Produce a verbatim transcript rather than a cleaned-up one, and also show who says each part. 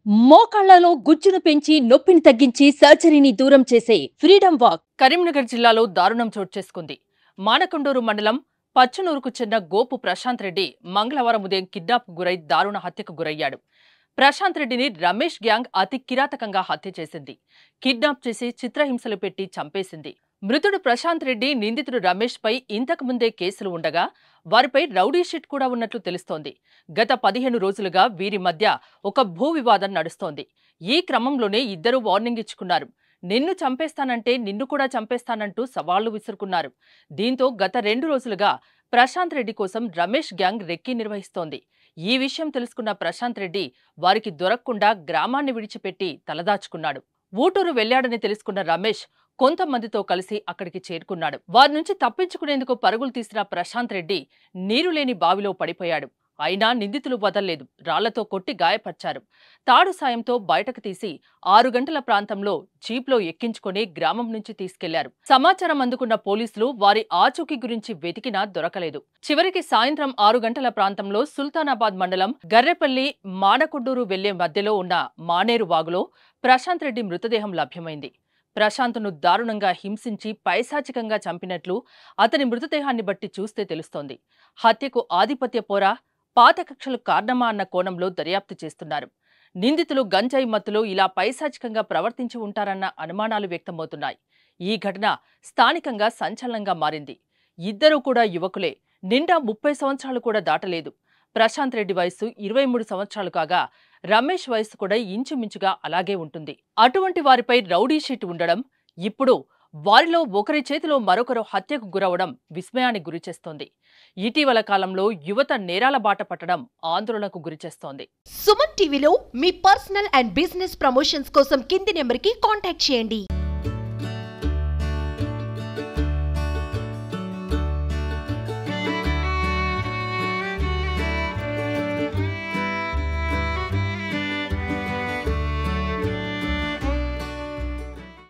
Speaker 1: మోకాళ్లలో గుజ్జును పెంచి నొప్పిని తగ్గించి సర్జరీని దూరం చేసే ఫ్రీడమ్ వాక్.
Speaker 2: కరీంనగర్ జిల్లాలో దారుణం చోటు చేసుకుంది. మానకొండూరు మండలం పచ్చనూరుకు చెందిన గోపు ప్రశాంత్ రెడ్డి మంగళవారం ఉదయం కిడ్నాప్ గురై దారుణ హత్యకు గురయ్యాడు. ప్రశాంత్ రెడ్డిని రమేష్ గ్యాంగ్ అతి కిరాతకంగా హత్య చేసింది. కిడ్నాప్ చేసి చిత్రహింసలు పెట్టి చంపేసింది. మృతుడు ప్రశాంత్ రెడ్డి నిందితుడు రమేష్ పై ఇంతకు ముందే కేసులు ఉండగా వారిపై రౌడీ షీట్ కూడా ఉన్నట్లు తెలుస్తోంది. గత పదిహేను రోజులుగా వీరి మధ్య ఒక భూ వివాదం నడుస్తోంది. ఈ క్రమంలోనే ఇద్దరు వార్నింగ్ ఇచ్చుకున్నారు. నిన్ను చంపేస్తానంటే నిన్ను కూడా చంపేస్తానంటూ సవాళ్లు విసురుకున్నారు. దీంతో గత రెండు రోజులుగా ప్రశాంత్ రెడ్డి కోసం రమేష్ గ్యాంగ్ రెక్కీ నిర్వహిస్తోంది. ఈ విషయం తెలుసుకున్న ప్రశాంత్ రెడ్డి వారికి దొరకకుండా గ్రామాన్ని విడిచిపెట్టి తలదాచుకున్నాడు. ఊటూరు వెళ్లాడని తెలుసుకున్న రమేష్ కొంతమందితో కలిసి అక్కడికి చేరుకున్నాడు. వారి నుంచి తప్పించుకునేందుకు పరుగులు తీసిన ప్రశాంత్ రెడ్డి నీరులేని బావిలో పడిపోయాడు. అయినా నిందితులు వదల్లేదు. రాళ్లతో కొట్టి గాయపర్చారు. తాడు సాయంతో బయటకు తీసి ఆరు గంటల ప్రాంతంలో జీప్లో ఎక్కించుకుని గ్రామం నుంచి తీసుకెళ్లారు. సమాచారం అందుకున్న పోలీసులు వారి ఆచూకీ గురించి వెతికినా దొరకలేదు. చివరికి సాయంత్రం ఆరు గంటల ప్రాంతంలో సుల్తానాబాద్ మండలం గర్రెపల్లి మానకొండూరు వెళ్లే మధ్యలో ఉన్న మానేరు వాగులో ప్రశాంత్ రెడ్డి మృతదేహం లభ్యమైంది. ప్రశాంత్ను దారుణంగా హింసించి పైశాచికంగా చంపినట్లు అతని మృతదేహాన్ని బట్టి చూస్తే తెలుస్తోంది. హత్యకు ఆధిపత్య పోరా, పాత కక్షలు కారణమా అన్న కోణంలో దర్యాప్తు చేస్తున్నారు. నిందితులు గంజాయి మత్తులో ఇలా పైశాచికంగా ప్రవర్తించి ఉంటారన్న అనుమానాలు వ్యక్తమవుతున్నాయి. ఈ ఘటన స్థానికంగా సంచలనంగా మారింది. ఇద్దరూ కూడా యువకులే. నిండా ముప్పై సంవత్సరాలు కూడా దాటలేదు. ప్రశాంత్ రెడ్డి వయసు ఇరవై మూడు సంవత్సరాలు కాగా రమేష్ వయసు కూడా ఇంచుమించుగా అలాగే ఉంటుంది. అటువంటి వారిపై రౌడీ షీట్ ఉండడం, ఇప్పుడు వారిలో ఒకరి చేతిలో మరొకరు హత్యకు గురవడం విస్మయానికి గురిచేస్తోంది. ఇటీవల కాలంలో యువత నేరాల బాట పట్టడం ఆందోళనకు గురిచేస్తోంది.
Speaker 3: సుమన్ టీవీలో మీ పర్సనల్ అండ్ బిజినెస్ ప్రమోషన్స్ కోసం కింది నెంబర్కి కాంటాక్ట్ చేయండి.